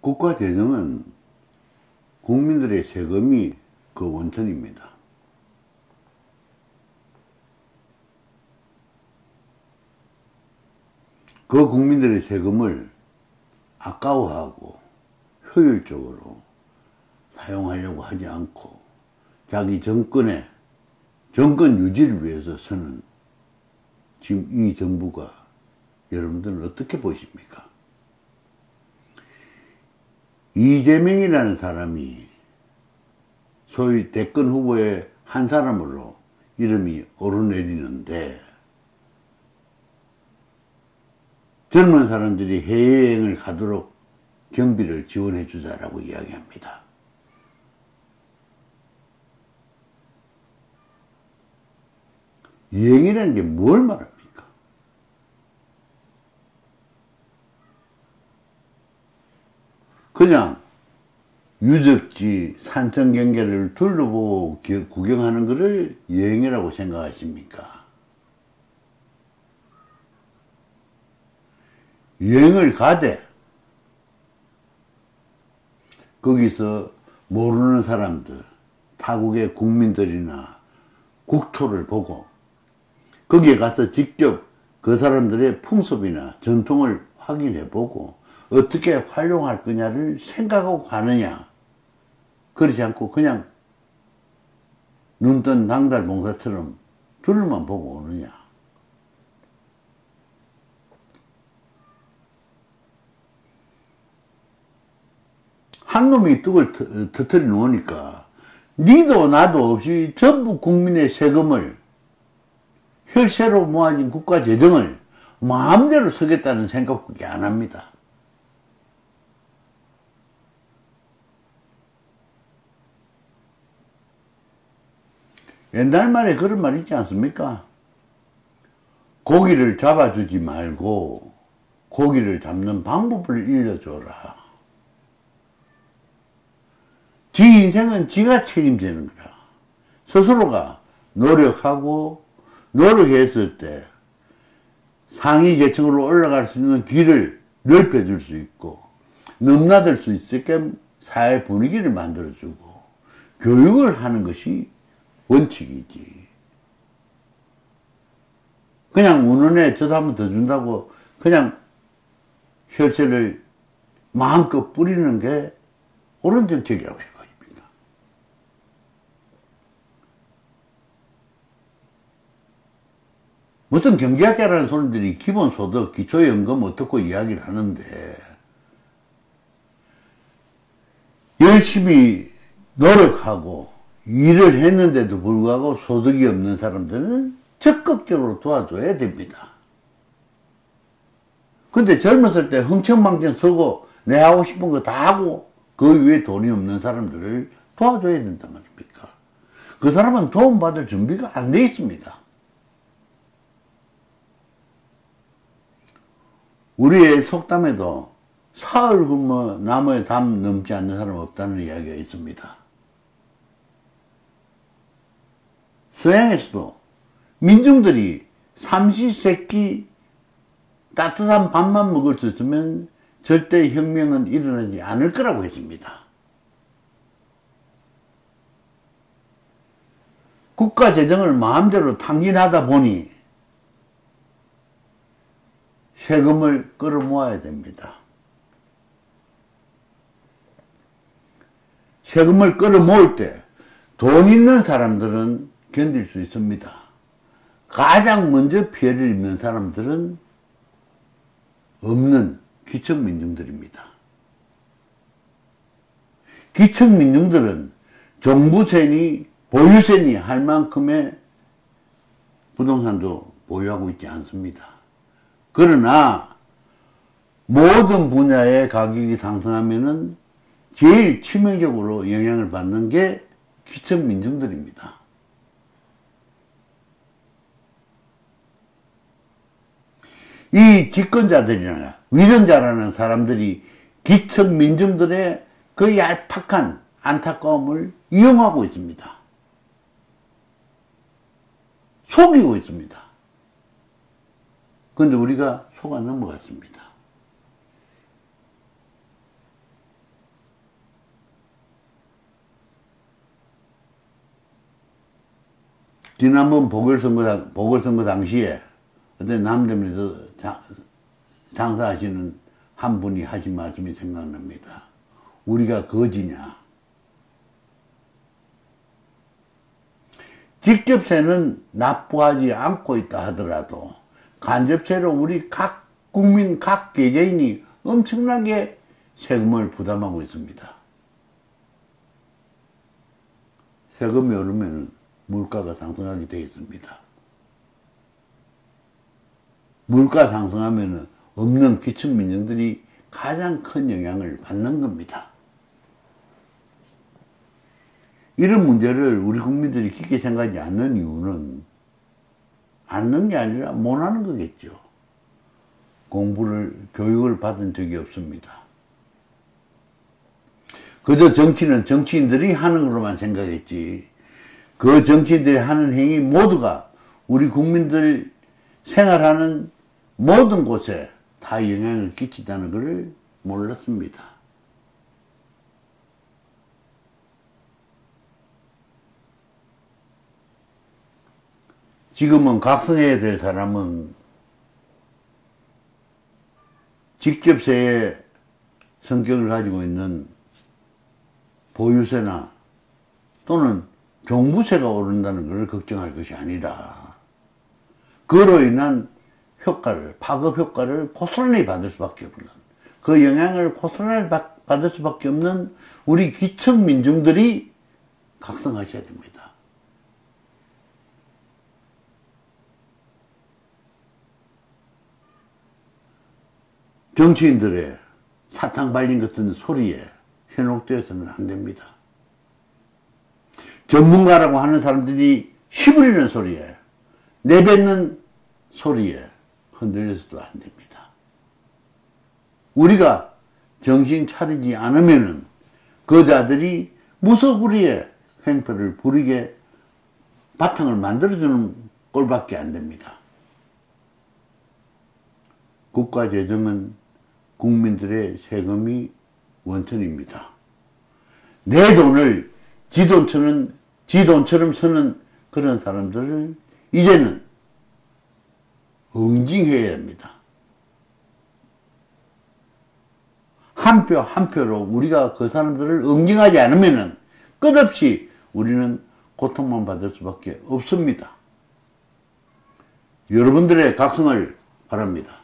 국가 재정은 국민들의 세금이 그 원천입니다. 그 국민들의 세금을 아까워하고 효율적으로 사용하려고 하지 않고 자기 정권 유지를 위해서 쓰는 지금 이 정부가 여러분들은 어떻게 보십니까? 이재명이라는 사람이 소위 대권 후보의 한 사람으로 이름이 오르내리는데 젊은 사람들이 해외여행을 가도록 경비를 지원해 주자라고 이야기합니다. 여행이라는 게 뭘 말합니까? 그냥 유적지, 산천 경계를 둘러보고 구경하는 것을 여행이라고 생각하십니까? 여행을 가되 거기서 모르는 사람들, 타국의 국민들이나 국토를 보고 거기에 가서 직접 그 사람들의 풍습이나 전통을 확인해보고 어떻게 활용할 거냐를 생각하고 가느냐, 그렇지 않고 그냥 눈뜬 당달봉사처럼 둘만 보고 오느냐. 한 놈이 떡을 터뜨려 놓으니까 니도 나도 없이 전부 국민의 세금을, 혈세로 모아진 국가 재정을 마음대로 쓰겠다는 생각밖에 안 합니다. 옛날 말에 그런 말 있지 않습니까? 고기를 잡아주지 말고 고기를 잡는 방법을 일러줘라. 지 인생은 지가 책임지는 거라. 스스로가 노력하고 노력했을 때 상위 계층으로 올라갈 수 있는 길을 넓혀줄 수 있고 넘나들 수 있게끔 사회 분위기를 만들어주고 교육을 하는 것이 원칙이지. 그냥 운운에 저도 한 번 더 준다고 그냥 혈세를 마음껏 뿌리는 게 옳은 정책이라고 생각합니다. 무슨 경제학자라는 사람들이 기본소득, 기초연금 어떻고 이야기를 하는데 열심히 노력하고 일을 했는데도 불구하고 소득이 없는 사람들은 적극적으로 도와줘야 됩니다. 근데 젊었을 때 흥청망청 서고 내 하고 싶은 거 다 하고 그 위에 돈이 없는 사람들을 도와줘야 된단 말입니까? 그 사람은 도움받을 준비가 안 돼 있습니다. 우리의 속담에도 사흘 굶어 나무에 담 넘지 않는 사람 없다는 이야기가 있습니다. 서양에서도 민중들이 삼시세끼 따뜻한 밥만 먹을 수 있으면 절대 혁명은 일어나지 않을 거라고 했습니다. 국가 재정을 마음대로 탕진하다 보니 세금을 끌어모아야 됩니다. 세금을 끌어모을 때 돈 있는 사람들은 견딜 수 있습니다. 가장 먼저 피해를 입는 사람들은 없는 기층민중들입니다. 기층민중들은 정부세니 보유세니 할 만큼의 부동산도 보유하고 있지 않습니다. 그러나 모든 분야의 가격이 상승하면은 제일 치명적으로 영향을 받는 게 기층민중들입니다. 이 집권자들이나 위선자라는 사람들이 기층민중들의 그 얄팍한 안타까움을 이용하고 있습니다. 속이고 있습니다. 그런데 우리가 속아 넘어갔습니다. 지난번 보궐선거 당시에 어떤 남대문에서 장사하시는 한 분이 하신 말씀이 생각납니다. 우리가 거지냐? 직접세는 납부하지 않고 있다 하더라도 간접세로 우리 각 국민, 각 개개인이 엄청나게 세금을 부담하고 있습니다. 세금이 오르면 물가가 상승하게 되어 있습니다. 물가 상승하면 없는 기층민영들이 가장 큰 영향을 받는 겁니다. 이런 문제를 우리 국민들이 깊게 생각하지 않는 이유는 않는 게 아니라 못하는 거겠죠. 교육을 받은 적이 없습니다. 그저 정치는 정치인들이 하는 거로만 생각했지, 그 정치인들이 하는 행위 모두가 우리 국민들 생활하는 모든 곳에 다 영향을 끼친다는 것을 몰랐습니다. 지금은 각성해야 될 사람은 직접세의 성격을 가지고 있는 보유세나 또는 종부세가 오른다는 것을 걱정할 것이 아니라 그로 인한 효과를, 파급 효과를 고스란히 받을 수밖에 없는, 그 영향을 고스란히 받을 수밖에 없는 우리 기층 민중들이 각성하셔야 됩니다. 정치인들의 사탕 발린 같은 소리에 현혹되어서는 안 됩니다. 전문가라고 하는 사람들이 시부리는 소리에, 내뱉는 소리에 흔들려서도 안 됩니다. 우리가 정신 차리지 않으면은 그 자들이 무소불위의 행패를 부리게 바탕을 만들어주는 꼴밖에 안 됩니다. 국가 재정은 국민들의 세금이 원천입니다. 내 돈을 지 돈처럼 쓰는 그런 사람들을 이제는 응징해야 합니다. 한 표 한 표로 우리가 그 사람들을 응징하지 않으면 끝없이 우리는 고통만 받을 수밖에 없습니다. 여러분들의 각성을 바랍니다.